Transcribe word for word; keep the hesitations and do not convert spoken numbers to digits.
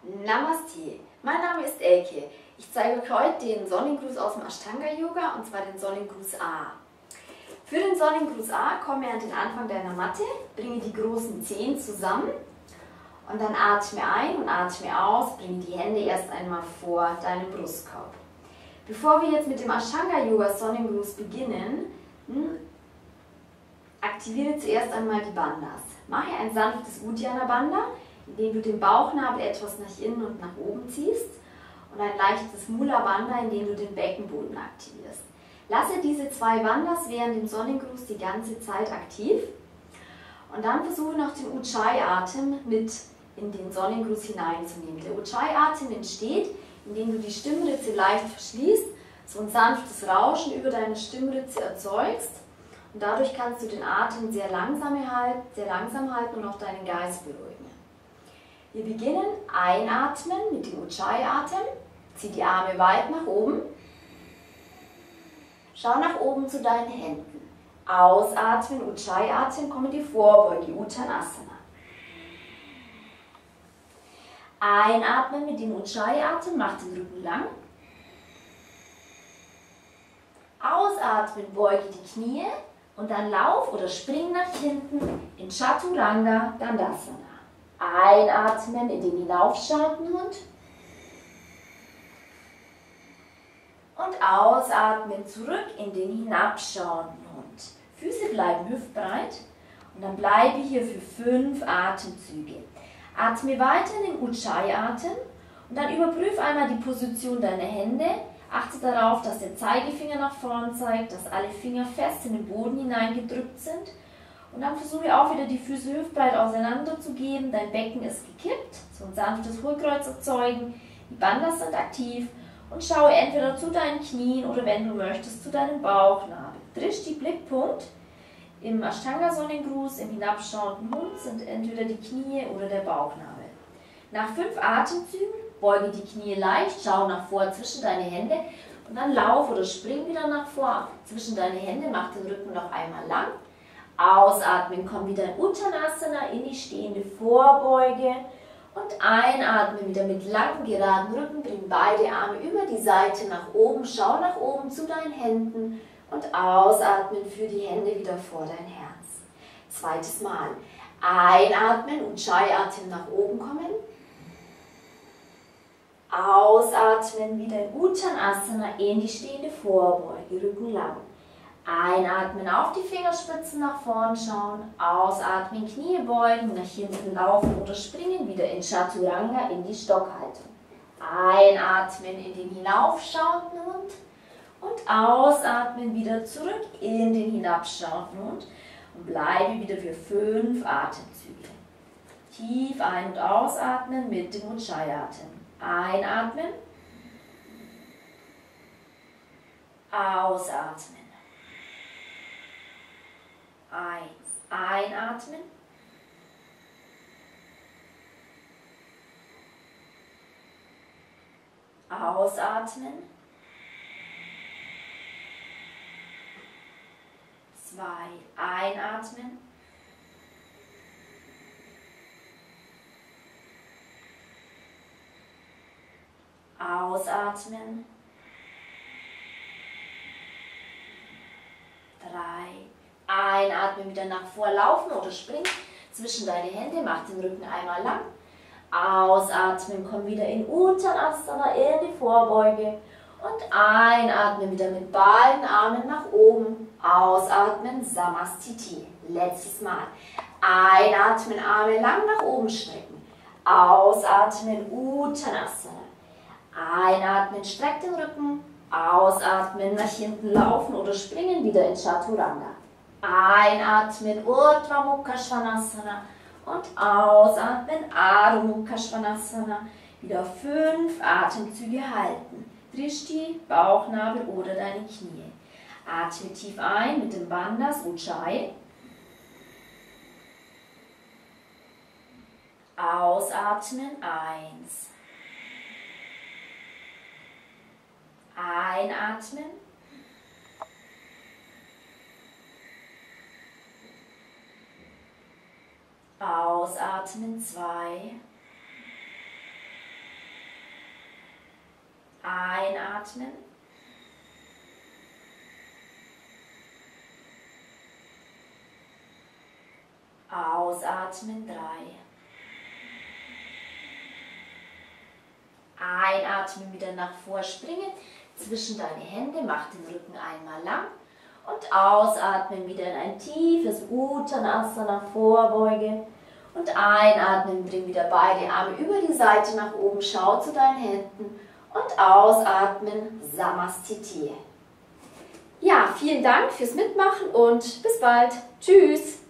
Namaste, mein Name ist Elke. Ich zeige euch heute den Sonnengruß aus dem Ashtanga Yoga, und zwar den Sonnengruß A. Für den Sonnengruß A komme an den Anfang deiner Matte, bringe die großen Zehen zusammen und dann atme ein und atme aus, bringe die Hände erst einmal vor deinem Brustkorb. Bevor wir jetzt mit dem Ashtanga Yoga Sonnengruß beginnen, aktiviere zuerst einmal die Bandhas. Mache ein sanftes Uddiyana Bandha, indem du den Bauchnabel etwas nach innen und nach oben ziehst, und ein leichtes Mula Bandha, indem du den Beckenboden aktivierst. Lasse diese zwei Bandhas während dem Sonnengruß die ganze Zeit aktiv und dann versuche noch den Ujjayi-Atem mit in den Sonnengruß hineinzunehmen. Der Ujjayi-Atem entsteht, indem du die Stimmritze leicht verschließt, so ein sanftes Rauschen über deine Stimmritze erzeugst, und dadurch kannst du den Atem sehr langsam halten, sehr langsam halten und auch deinen Geist beruhigen. Wir beginnen einatmen mit dem Ujjayi-Atem, zieh die Arme weit nach oben, schau nach oben zu deinen Händen. Ausatmen, Ujjayi-Atem, komm in die Vorbeuge, Uttanasana. Einatmen mit dem Ujjayi-Atem, mach den Rücken lang. Ausatmen, beuge die Knie und dann lauf oder spring nach hinten in Chaturanga Dandasana. Einatmen in den hinaufschauenden Hund und ausatmen zurück in den hinabschauenden Hund. Füße bleiben hüftbreit und dann bleibe hier für fünf Atemzüge. Atme weiter in den Ujjayi-Atem und dann überprüfe einmal die Position deiner Hände. Achte darauf, dass der Zeigefinger nach vorn zeigt, dass alle Finger fest in den Boden hineingedrückt sind. Und dann versuche auch wieder die Füße hüftbreit auseinander zu geben. Dein Becken ist gekippt, so ein sanftes Hohlkreuz erzeugen. Die Bandhas sind aktiv und schaue entweder zu deinen Knien oder, wenn du möchtest, zu deinem Bauchnabel. Drishti-Blickpunkt im Ashtanga-Sonnengruß, im hinabschauenden Hund sind entweder die Knie oder der Bauchnabel. Nach fünf Atemzügen beuge die Knie leicht, schau nach vor zwischen deine Hände und dann lauf oder spring wieder nach vor zwischen deine Hände, mach den Rücken noch einmal lang. Ausatmen, komm wieder in Uttanasana, in die stehende Vorbeuge und einatmen wieder mit langem, geraden Rücken, bring beide Arme über die Seite nach oben, schau nach oben zu deinen Händen und ausatmen, für die Hände wieder vor dein Herz. Zweites Mal. Einatmen, Ujjayi-Atem nach oben kommen. Ausatmen, wieder in Uttanasana, in die stehende Vorbeuge, Rücken lang. Einatmen, auf die Fingerspitzen nach vorn schauen, ausatmen, Knie beugen, nach hinten laufen oder springen, wieder in Chaturanga, in die Stockhaltung. Einatmen in den hinaufschauenden Hund und ausatmen wieder zurück in den hinabschauenden Hund und bleibe wieder für fünf Atemzüge. Tief ein- und ausatmen mit dem Ujjayi-Atem. Einatmen, ausatmen. Eins, einatmen, ausatmen, zwei, einatmen, ausatmen, drei, einatmen, wieder nach vor laufen oder springen zwischen deine Hände, mach den Rücken einmal lang. Ausatmen, komm wieder in Uttanasana, in die Vorbeuge und einatmen, wieder mit beiden Armen nach oben. Ausatmen, Samastiti. Letztes Mal. Einatmen, Arme lang nach oben strecken. Ausatmen, Uttanasana. Einatmen, streck den Rücken. Ausatmen, nach hinten laufen oder springen, wieder in Chaturanga. Einatmen, Urdhva Mukha Svanasana und ausatmen, Adho Mukha Svanasana. Wieder fünf Atemzüge halten. Drishti, Bauchnabel oder deine Knie. Atme tief ein mit dem Bandhas, Ujjayi. Ausatmen, eins. Einatmen. Ausatmen, zwei. Einatmen. Ausatmen, drei. Einatmen, wieder nach vor springen, zwischen deine Hände, mach den Rücken einmal lang und ausatmen, wieder in ein tiefes Uttanasana, Vorbeuge und einatmen, bring wieder beide Arme über die Seite nach oben, schau zu deinen Händen und ausatmen, Samastitiye. Ja, vielen Dank fürs Mitmachen und bis bald. Tschüss!